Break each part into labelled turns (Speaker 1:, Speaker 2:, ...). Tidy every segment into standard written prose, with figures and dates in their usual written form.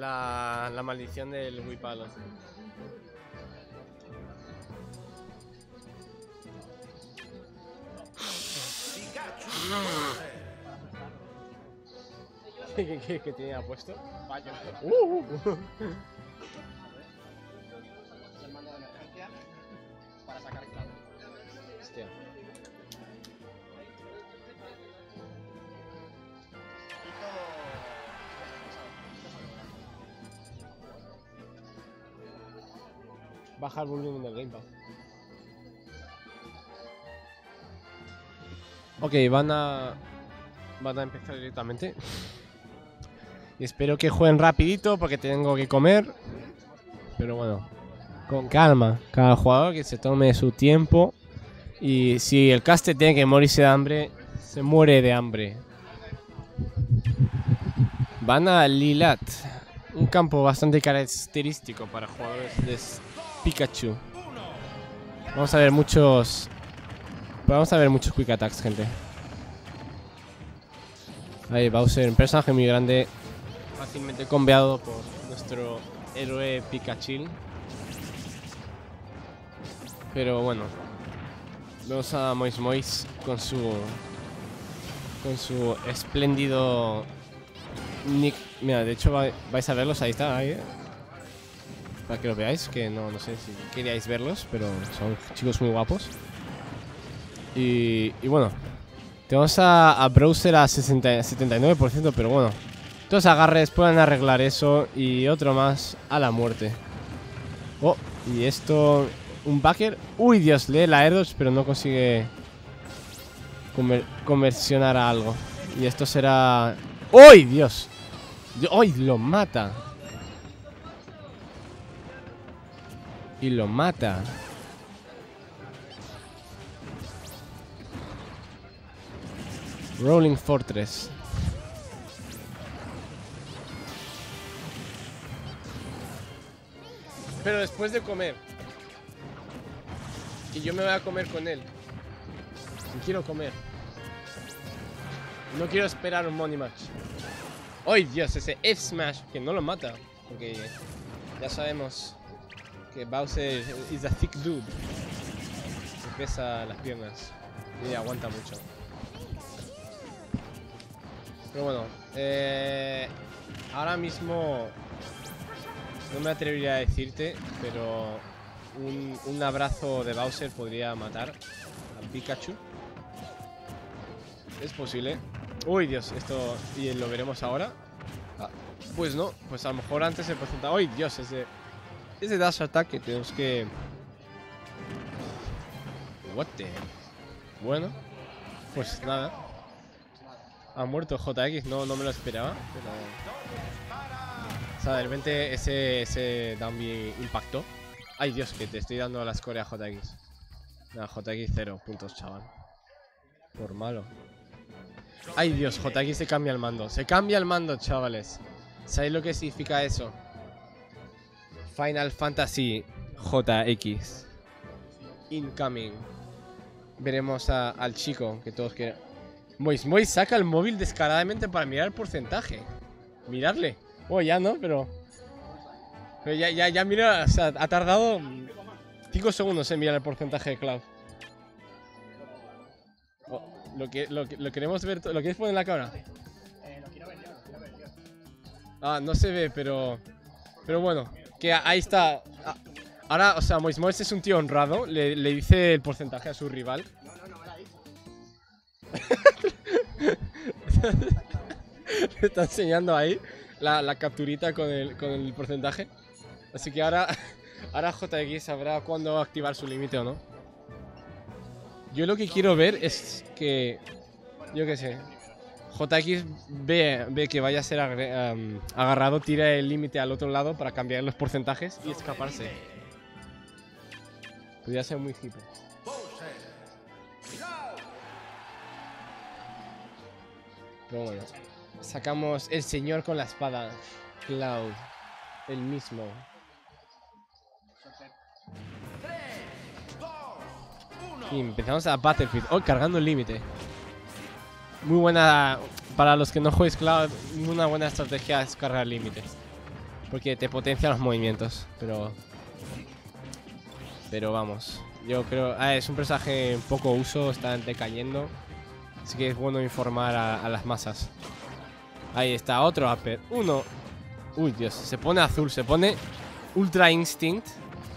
Speaker 1: la maldición del Huipalo. ¿Qué tenía puesto?
Speaker 2: El mando de emergencia para sacar clavo.
Speaker 1: Hostia. Baja el volumen del gamepad. Ok, van a empezar directamente. Y espero que jueguen rapidito porque tengo que comer. Pero bueno, con calma. Cada jugador que se tome su tiempo. Y si el caster tiene que morirse de hambre, se muere de hambre. Van a Lilat. Un campo bastante característico para jugadores de Pikachu. Vamos a ver muchos quick attacks, gente. Ahí Bowser, un personaje muy grande, fácilmente combeado por nuestro héroe Pikachu. Pero bueno, vemos a Mois Mois con su espléndido nick. Mira, de hecho vais a verlos, ahí está, ahí. Para que lo veáis, que no sé si queríais verlos, pero son chicos muy guapos. Y bueno, tenemos a Browser a 79%, pero bueno, estos agarres pueden arreglar eso y otro más a la muerte. Oh, y esto, un backer. Uy, Dios, lee la Air Dodge, pero no consigue conversionar a algo. Y esto será... ¡Uy, Dios! ¡Uy, lo mata! Y lo mata. Rolling Fortress. Pero después de comer. Y yo me voy a comer con él. Y quiero comer. No quiero esperar un money match. ¡Ay, Dios! Ese F-Smash que no lo mata. Porque ya sabemos que Bowser is a thick dude. Se pesa las piernas. Y aguanta mucho. Pero bueno, ahora mismo no me atrevería a decirte, pero un abrazo de Bowser podría matar a Pikachu. Es posible. Uy, Dios, esto y lo veremos ahora. Ah, pues no, pues a lo mejor antes el porcentaje. Uy, Dios, ese dash attack que tenemos que... What the... Bueno, pues nada. Ha muerto JX, no me lo esperaba, pero... O sea, de repente ese Downbeat impactó. Ay, Dios, que te estoy dando la score a JX. Nada, JX 0 puntos, chaval. Por malo. Ay, Dios, JX se cambia el mando. Se cambia el mando, chavales. ¿Sabéis lo que significa eso? Final Fantasy JX. Incoming. Veremos al chico que todos quieren. Mois saca el móvil descaradamente para mirar el porcentaje. Mirarle. Oh, ya no, pero ya mira, o sea, ha tardado 5 segundos en mirar el porcentaje de Cloud. Oh, lo queremos ver, ¿lo quieres poner en la cámara?
Speaker 2: Lo quiero ver yo.
Speaker 1: Ah, no se ve, pero bueno, que ahí está. Ahora, o sea, Mois es un tío honrado, le dice el porcentaje a su rival.
Speaker 2: No me la dice.
Speaker 1: Le está enseñando ahí la capturita con el porcentaje. Así que ahora JX sabrá cuándo activar su límite o no. Yo lo que quiero ver es que, yo qué sé, JX ve que vaya a ser agarrado, tira el límite al otro lado para cambiar los porcentajes y escaparse. Podría ser muy hippie. Pero bueno, sacamos el señor con la espada, Cloud, el mismo. Y empezamos a Battlefield. Oh, cargando el límite. Muy buena, para los que no juegues Cloud, una buena estrategia es cargar el límite. Porque te potencia los movimientos. Pero vamos. Yo creo... es un personaje en poco uso. Está decayendo. Así que es bueno informar a las masas. Ahí está, otro upper. Uno. Uy, Dios. Se pone azul. Se pone Ultra Instinct.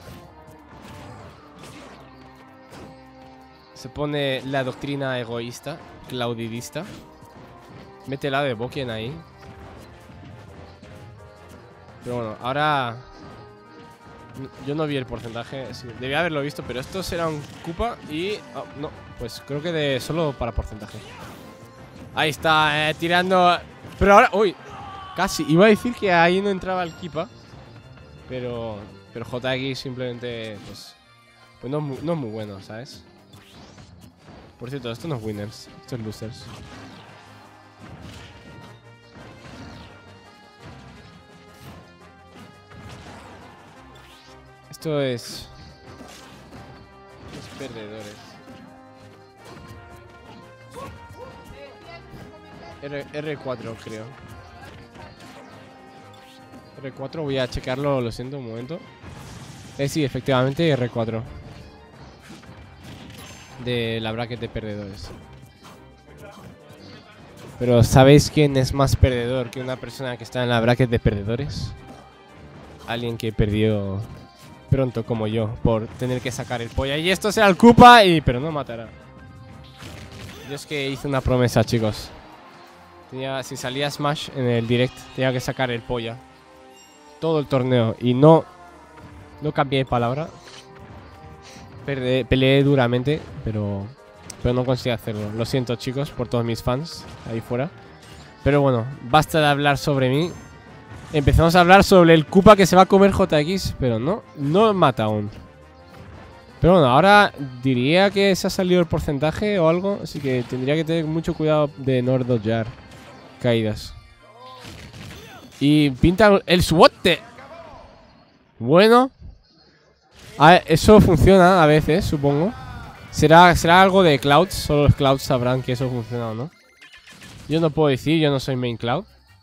Speaker 1: Se pone la doctrina egoísta. Claudidista. Mete la de Boken ahí. Pero bueno, ahora... Yo no vi el porcentaje. Sí, debía haberlo visto, pero esto será un Koopa y... Oh, no, pues creo que solo para porcentaje. Ahí está, tirando... Pero ahora... Uy, casi. Iba a decir que ahí no entraba el Koopa. Pero JX simplemente... Pues no es muy bueno, ¿sabes? Por cierto, esto no es winners. Esto es losers. Esto es... Los perdedores. R4 creo. R4, voy a checarlo, lo siento, un momento. Sí, efectivamente R4. De la bracket de perdedores. Pero ¿sabéis quién es más perdedor que una persona que está en la bracket de perdedores? Alguien que perdió pronto como yo por tener que sacar el polla. Y esto será el Koopa pero no matará. Yo es que hice una promesa, chicos. Si salía Smash en el direct, tenía que sacar el polla todo el torneo. Y no cambié de palabra. Peleé duramente, pero no conseguí hacerlo. Lo siento, chicos, por todos mis fans ahí fuera. Pero bueno, basta de hablar sobre mí. Empezamos a hablar sobre el Koopa que se va a comer JX, pero no mata aún. Pero bueno, ahora diría que se ha salido el porcentaje o algo, así que tendría que tener mucho cuidado de no dodgear caídas. Y pinta el SWAT. Bueno, eso funciona a veces, supongo. Será algo de Clouds. Solo los Clouds sabrán que eso funciona o no. Yo no puedo decir, yo no soy main Cloud.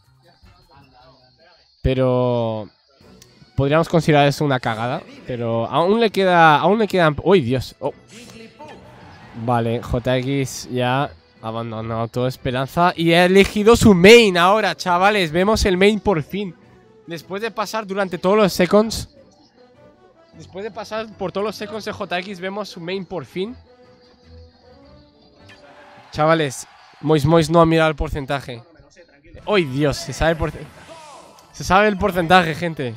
Speaker 1: Pero podríamos considerar eso una cagada. Pero aún le quedan... ¡Uy, Dios! Oh. Vale, JX ya ha abandonado toda esperanza. Y ha elegido su main ahora, chavales. Vemos el main por fin. Después de pasar durante todos los seconds. Después de pasar por todos los seconds de JX, vemos su main por fin. Chavales, Mois no ha mirado el porcentaje. ¡Uy, Dios! Se sabe el porcentaje. Se sabe el porcentaje, gente.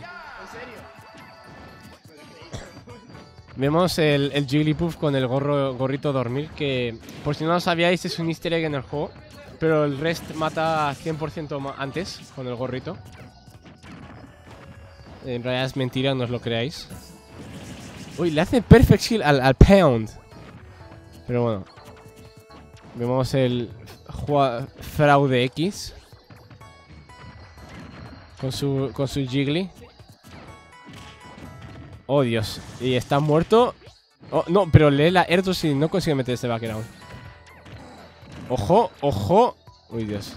Speaker 1: Vemos el Jigglypuff con el gorrito dormir, que por si no lo sabíais es un easter egg en el juego. Pero el rest mata 100% antes con el gorrito. En realidad es mentira, no os lo creáis. Uy, le hace perfect shield al Pound. Pero bueno. Vemos el Fraude X. Con su Jiggly. Oh, Dios. Y está muerto. Oh, no, pero lee la Erdos y no consigue meter este background. Ojo, ojo. Uy, Dios.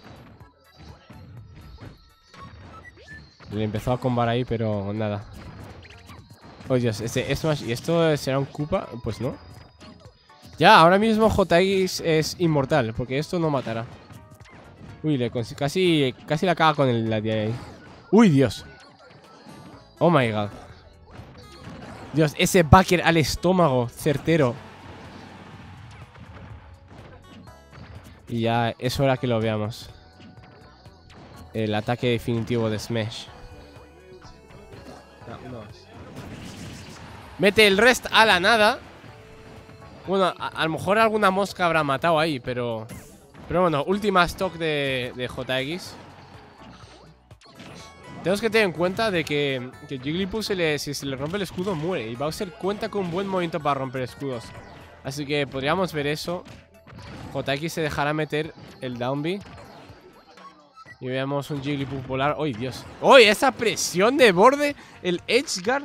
Speaker 1: Le empezó a combar ahí, pero nada. Oh, Dios, Smash. ¿Y esto será un Koopa? Pues no. Ya, ahora mismo JX es inmortal, porque esto no matará. Uy, casi la caga con la de ahí. Uy, Dios. Oh my god. Dios, ese backer al estómago, certero. Y ya es hora que lo veamos. El ataque definitivo de Smash. No. Mete el rest a la nada. Bueno, a lo mejor alguna mosca habrá matado ahí, pero bueno, última stock de JX. Tenemos que tener en cuenta de que Jigglypuff si se le rompe el escudo muere. Y Bowser cuenta con un buen movimiento para romper escudos. Así que podríamos ver eso. JX se dejará meter el down B. Y veamos un Jigglypuff volar. ¡Oh, Dios! ¡Oh, esa presión de borde! El Edgeguard.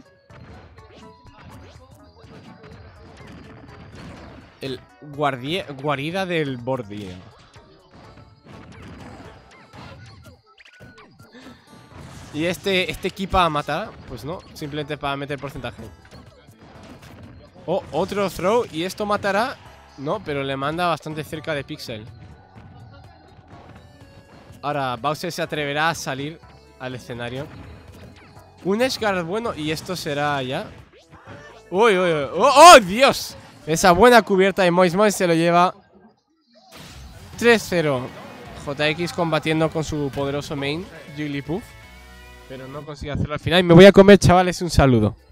Speaker 1: El guarida del borde. Y este equipa a matar. Pues no, simplemente para meter porcentaje. Oh, otro throw. Y esto matará. No, pero le manda bastante cerca de Pixel. Ahora Bowser se atreverá a salir al escenario. Un edge guard bueno. Y esto será ya. Uy, uy, uy. ¡Oh, Dios! Esa buena cubierta de Moist Moist se lo lleva 3-0. JX combatiendo con su poderoso main Jigglypuff, pero no consigue hacerlo al final. Me voy a comer, chavales, un saludo.